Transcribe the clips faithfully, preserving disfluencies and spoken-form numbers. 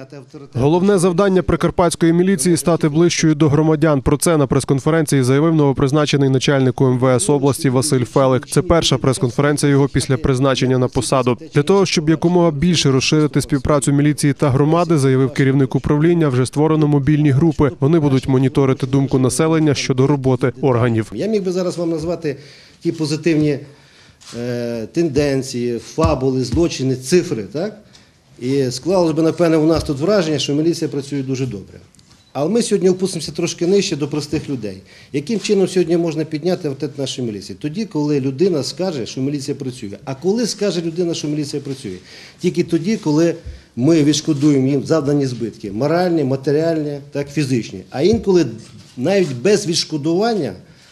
підняти авторитет. Головне завдання прикарпатської міліції – стати ближчою до громадян. Про це на прес-конференції заявив новопризначений начальник ем ве ес області Василь Фелик. Це перша прес-конференція його після призначення на посаду. Для того, щоб якомога більше розширити співпрацю міліції та громади, заявив керівник управління, вже створено мобільні групи. Вони будуть моніторити думку населення щодо роботи органів. Я міг би зараз вам назвати ті позитивні е, тенденції, фабули, злочини, цифри, так? І склалось би, напевне, у нас тут враження, що міліція працює дуже добре. Але ми сьогодні опустимося трошки нижче до простих людей. Яким чином сьогодні можна підняти авторитет нашої міліції? Тоді, коли людина скаже, що міліція працює. А коли скаже людина, що міліція працює? Тільки тоді, коли ми відшкодуємо їм завдані збитки – моральні, матеріальні, так, фізичні. А інколи навіть без відшкодування,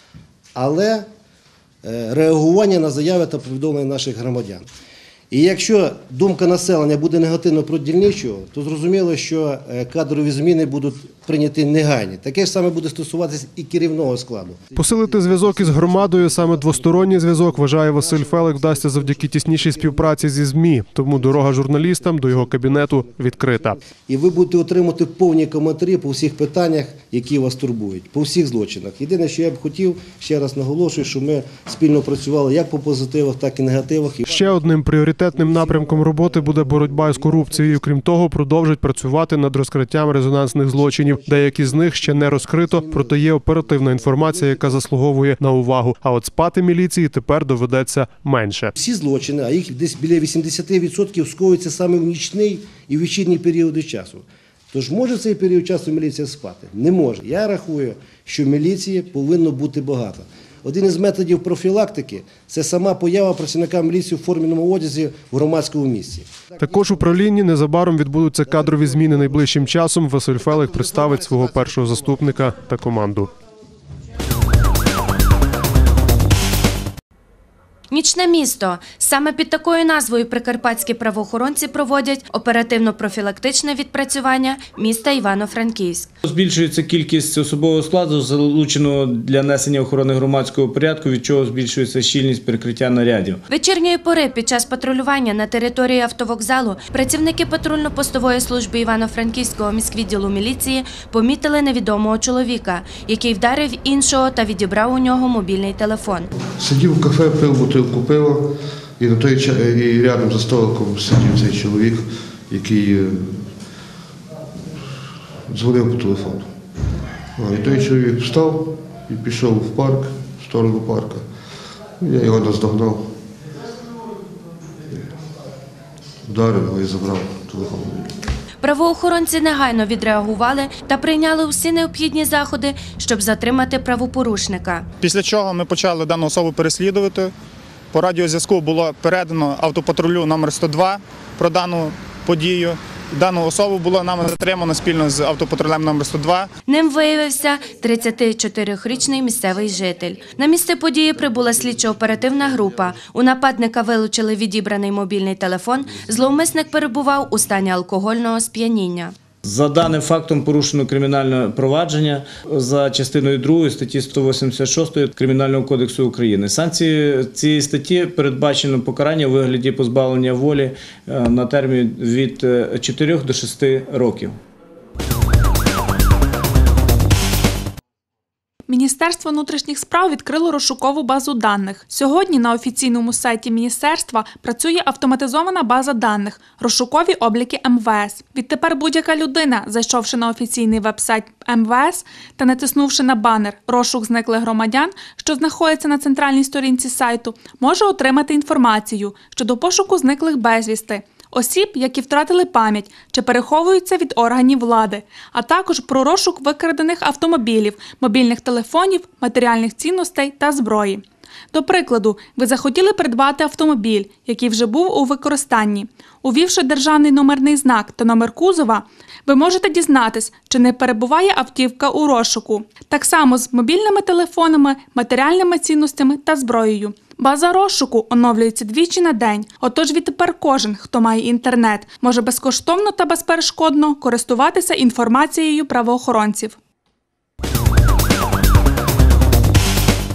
але реагування на заяви та повідомлення наших громадян. І якщо думка населення буде негативно про дільничого, то зрозуміло, що кадрові зміни будуть прийняті негайні. Таке ж саме буде стосуватися і керівного складу. Посилити зв'язок із громадою, саме двосторонній зв'язок, вважає Василь Фелик, вдасться завдяки тіснішій співпраці зі ЗМІ. Тому дорога журналістам до його кабінету відкрита. І ви будете отримати повні коментарі по всіх питаннях, які вас турбують, по всіх злочинах. Єдине, що я б хотів, ще раз наголошую, що ми спільно працювали як по позитивах, так і негативах. Ще одним пріоритетним напрямком роботи буде боротьба з корупцією. Крім того, продовжать працювати над розкриттям резонансних злочинів. Деякі з них ще не розкрито, проте є оперативна інформація, яка заслуговує на увагу. А от спати міліції тепер доведеться менше. Всі злочини, а їх десь біля вісімдесят відсотків, скоюються саме в нічний і вечірній періоди часу. Тож може в цей період часу міліція спати? Не може. Я рахую, що міліції повинно бути багато. Один із методів профілактики – це сама поява працівника міліції в форменому одязі в громадському місці. Також в управлінні незабаром відбудуться кадрові зміни. Найближчим часом Василь Фелик представить свого першого заступника та команду. Нічне місто. Саме під такою назвою прикарпатські правоохоронці проводять оперативно-профілактичне відпрацювання міста Івано-Франківськ. Збільшується кількість особового складу, залученого для несення охорони громадського порядку, від чого збільшується щільність перекриття нарядів. Вечірньої пори під час патрулювання на території автовокзалу працівники патрульно-постової служби Івано-Франківського міськвідділу міліції помітили невідомого чоловіка, який вдарив іншого та відібрав у нього мобільний телефон. Сидів в кафе, пив бутилку пива, і на той час і рядом за столиком сидів цей чоловік, який дзвонив по телефону. І той чоловік встав і пішов в парк, в сторону парку. Я його наздогнав, вдарив його і забрав телефон. Правоохоронці негайно відреагували та прийняли усі необхідні заходи, щоб затримати правопорушника. Після чого ми почали дану особу переслідувати. По радіозв'язку було передано автопатрулю номер сто два про дану подію. Дану особу було нами затримано спільно з автопатрулем номер сто два. Ним виявився тридцятичотирирічний місцевий житель. На місце події прибула слідчо-оперативна група. У нападника вилучили відібраний мобільний телефон. Зловмисник перебував у стані алкогольного сп'яніння. За даним фактом порушено кримінальне провадження за частиною другої статті сто вісімдесят шість Кримінального кодексу України. Санкцією цієї статті передбачено покарання у вигляді позбавлення волі на термін від чотирьох до шести років. Міністерство внутрішніх справ відкрило розшукову базу даних. Сьогодні на офіційному сайті міністерства працює автоматизована база даних «Розшукові обліки ем ве ес». Відтепер будь-яка людина, зайшовши на офіційний веб-сайт ем ве ес та натиснувши на банер «Розшук зниклих громадян», що знаходиться на центральній сторінці сайту, може отримати інформацію щодо пошуку зниклих безвісти, осіб, які втратили пам'ять чи переховуються від органів влади, а також про розшук викрадених автомобілів, мобільних телефонів, матеріальних цінностей та зброї. До прикладу, ви захотіли придбати автомобіль, який вже був у використанні. Увівши державний номерний знак та номер кузова, ви можете дізнатись, чи не перебуває автівка у розшуку. Так само з мобільними телефонами, матеріальними цінностями та зброєю. База розшуку оновлюється двічі на день, отож відтепер кожен, хто має інтернет, може безкоштовно та безперешкодно користуватися інформацією правоохоронців.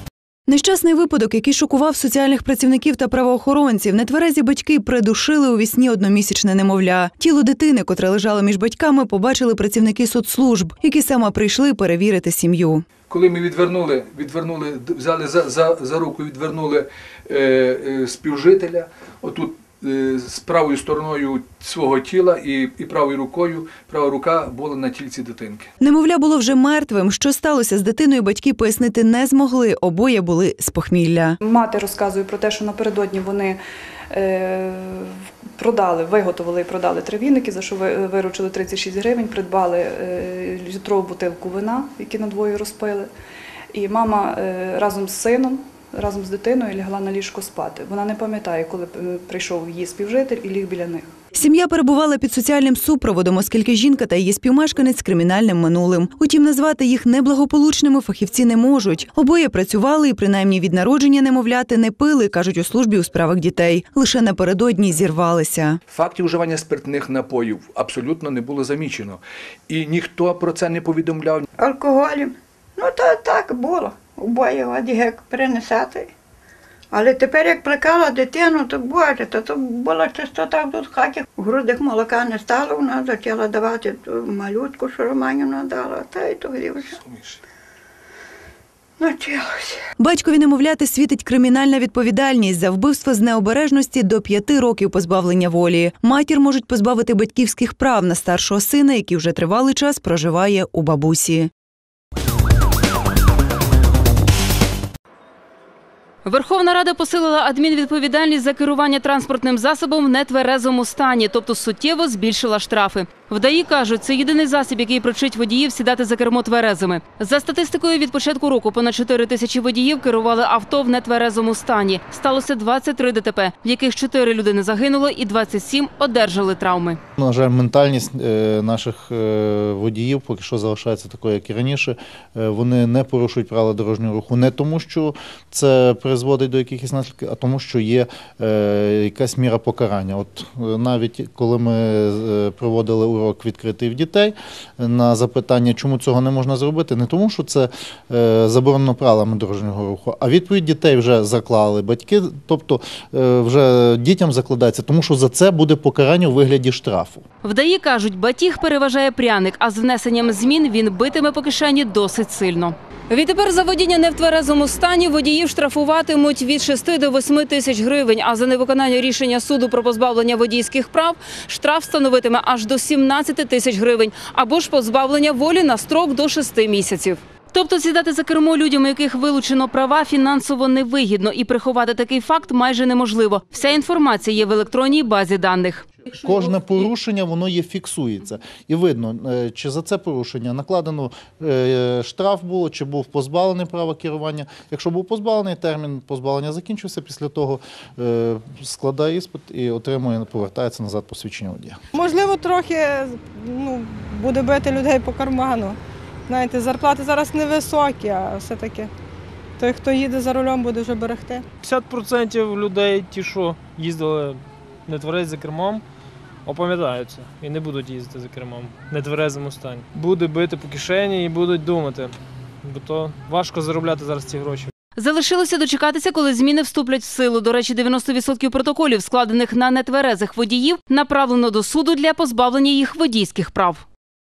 Нещасний випадок, який шокував соціальних працівників та правоохоронців. Нетверезі батьки придушили у вісні одномісячне немовля. Тіло дитини, котре лежало між батьками, побачили працівники соцслужб, які саме прийшли перевірити сім'ю. Коли ми відвернули, відвернули взяли за, за, за руку, відвернули е, е, співжителя, отут е, з правою стороною свого тіла і, і правою рукою, права рука була на тільці дитинки. Немовля було вже мертвим. Що сталося з дитиною, батьки пояснити не змогли. Обоє були з похмілля. Мати розказує про те, що напередодні вони е, продали, виготовили і продали три віники, за що виручили тридцять шість гривень, придбали е, літрову бутилку вина, які надвоє розпили. І мама е, разом з сином, разом з дитиною лягла на ліжко спати. Вона не пам'ятає, коли прийшов її співжитель і ліг біля них. Сім'я перебувала під соціальним супроводом, оскільки жінка та її співмешканець з кримінальним минулим. Утім, назвати їх неблагополучними фахівці не можуть. Обоє працювали і принаймні від народження немовляти не пили, кажуть у службі у справах дітей. Лише напередодні зірвалися. Фактів вживання спиртних напоїв абсолютно не було замічено. І ніхто про це не повідомляв. Алкоголем? Ну, то так було. Обоє воді як принесати. Але тепер, як плекала дитину, то боже, то, то була чистота тут в хаті. В грудях молока не стало, вона почала давати ту малютку, що Романівна дала, та й тоді вже навчилася. Батькові немовляти світить кримінальна відповідальність за вбивство з необережності до п'яти років позбавлення волі. Матір можуть позбавити батьківських прав на старшого сина, який вже тривалий час проживає у бабусі. Верховна Рада посилила адмінвідповідальність за керування транспортним засобом в нетверезому стані, тобто суттєво збільшила штрафи. В ДАІ кажуть, це єдиний засіб, який привчить водіїв сідати за кермо тверезими. За статистикою, від початку року понад чотири тисячі водіїв керували авто в нетверезому стані. Сталося двадцять три ДТП, в яких чотири людини загинуло і двадцять сім одержали травми. На жаль, ментальність наших водіїв поки що залишається такою, як і раніше. Вони не порушують правила дорожнього руху не тому, що це призводить до якихось наслідків, а тому, що є якась міра покарання. От навіть коли ми проводили урок відкритий в дітей, на запитання, чому цього не можна зробити, не тому, що це заборонено правилами дорожнього руху, а відповідь дітей вже заклали батьки, тобто вже дітям закладається, тому що за це буде покарання у вигляді штрафу. В ДАІ кажуть, батіг переважає пряник, а з внесенням змін він битиме по кишені досить сильно. Відтепер за водіння не в тверезому стані водіїв штрафуватимуть від шести до восьми тисяч гривень, а за невиконання рішення суду про позбавлення водійських прав штраф становитиме аж до сімнадцяти тисяч гривень, або ж позбавлення волі на строк до шести місяців. Тобто сідати за кермо людям, у яких вилучено права, фінансово невигідно, і приховати такий факт майже неможливо. Вся інформація є в електронній базі даних. Кожне порушення, воно є, фіксується. І видно, чи за це порушення накладено штраф було, чи був позбавлений права керування. Якщо був позбавлений, термін позбавлення закінчився, після того складає іспит і отримує, повертається назад посвідчення водія. Можливо, трохи ну, буде бити людей по карману. Знаєте, зарплати зараз невисокі, а все-таки той, хто їде за рулем, буде вже берегти. п'ятдесят відсотків людей, ті, що їздили нетверезі за кермом, опам'ятаються і не будуть їздити за кермом в нетверезому стані. Буде бити по кишені і будуть думати, бо то важко заробляти зараз ці гроші. Залишилося дочекатися, коли зміни вступлять в силу. До речі, дев'яносто відсотків протоколів, складених на нетверезих водіїв, направлено до суду для позбавлення їх водійських прав.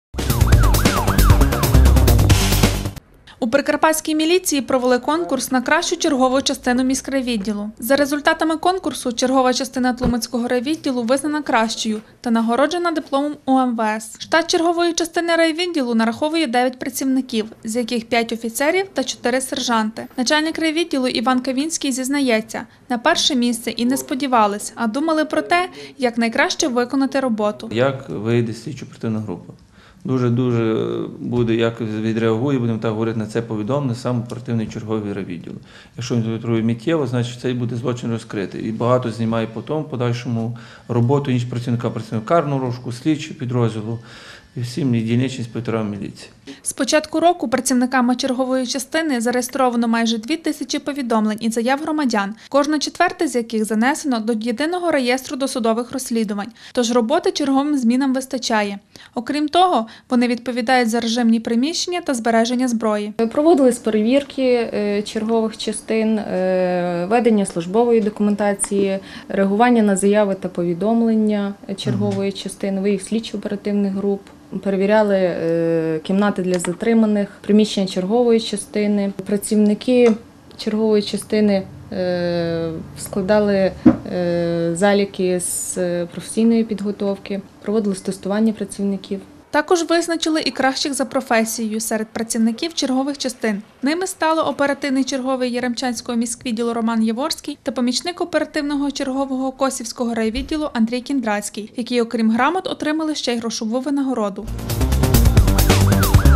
У Прикарпатській міліції провели конкурс на кращу чергову частину міськрайвідділу. За результатами конкурсу чергова частина Тлумацького райвідділу визнана кращою та нагороджена дипломом У Ем Ве Ес. Штат чергової частини райвідділу нараховує дев'ять працівників, з яких п'ять офіцерів та чотири сержанти. Начальник райвідділу Іван Кавінський зізнається, на перше місце і не сподівались, а думали про те, як найкраще виконати роботу. Як вийде слідчо-оперативна група? Дуже-дуже буде, як відреагує, будемо так говорити, на це повідомлення сам оперативний черговий райвідділу. Якщо він відреагує миттєво, значить цей буде злочин розкритий. І багато знімає потім, подальшому роботу, ніж працівника, працівника карного розшуку, слідчого підрозділу і всім дільничним інспекторам міліції. З початку року працівниками чергової частини зареєстровано майже дві тисячі повідомлень і заяв громадян, кожна четверта з яких занесено до єдиного реєстру досудових розслідувань. Тож роботи черговим змінам вистачає. Окрім того, вони відповідають за режимні приміщення та збереження зброї. Проводились перевірки чергових частин, ведення службової документації, реагування на заяви та повідомлення чергової частини, виїзд слідчо-оперативних груп. Перевіряли кімнати для затриманих, приміщення чергової частини. Працівники чергової частини складали заліки з професійної підготовки, проводили тестування працівників. Також визначили і кращих за професією серед працівників чергових частин. Ними стало оперативний черговий Яремчанського міськвідділу Роман Яворський та помічник оперативного чергового Косівського райвідділу Андрій Кіндрацький, які, окрім грамот, отримали ще й грошову винагороду.